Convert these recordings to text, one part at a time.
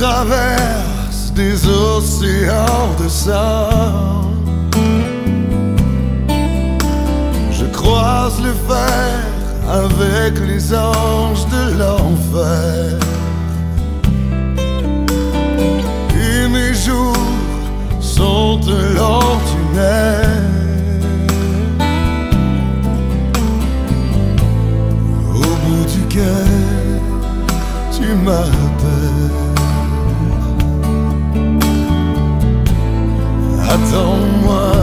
traverse des océans de sang. Je croise le fer avec les anges de l'enfer. Et mes jours sont un long tunnel. Au bout duquel tu m'appelles. Attends-moi,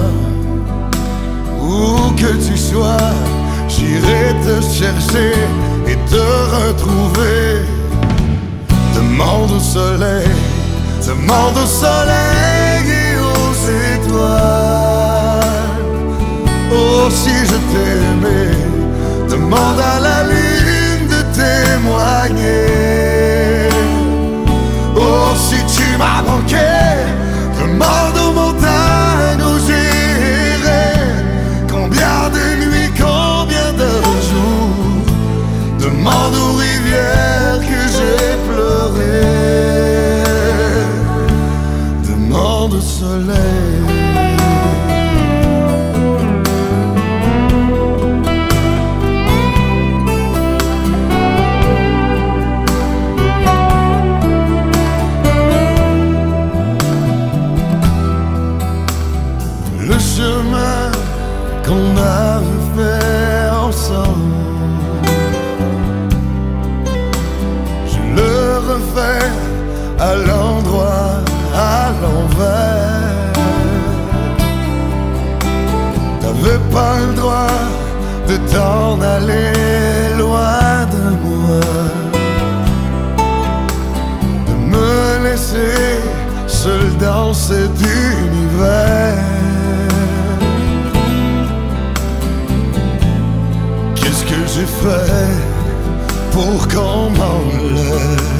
où que tu sois, j'irai te chercher et te retrouver. Demande au soleil, demande au soleil et aux étoiles. Oh, si je t'aimais, demande à la lune de témoigner. Oh, si tu m'as manqué, demande aux montagnes où j'irai. Combien de nuits, combien de jours, demande aux rivières que j'ai pleuré. Demande au soleil. Le chemin qu'on avait fait ensemble, je le refais à l'endroit, à l'envers. T'avais pas le droit de t'en aller loin de moi, de me laisser seul dans cet univers. Qu'est-ce que j'ai fait pour qu'on m'enlève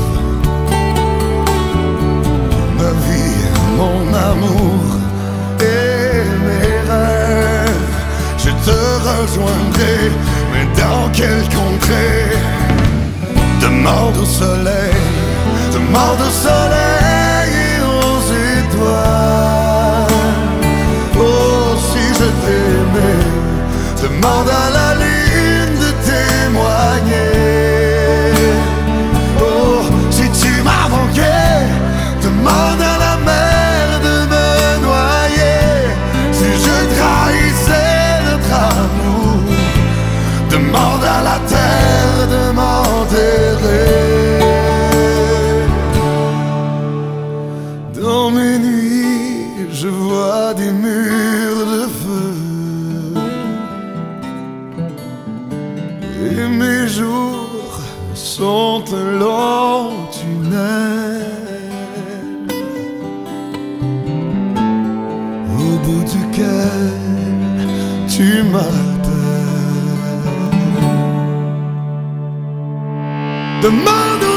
ma vie, mon amour et mes rêves? Je te rejoindrai, mais dans quelle contrée? Demande au soleil, demande au soleil et aux étoiles. Oh, si je t'aimais, demande à la lune de témoigner. Oh, si tu m'as manqué, demande à la mer de me noyer. Si je trahissais notre amour, demande à la terre de m'enterrer. Dans mes nuits, je vois des murs de feu. Et mes jours sont un long tunnel, au bout duquel tu m'appelles. Demande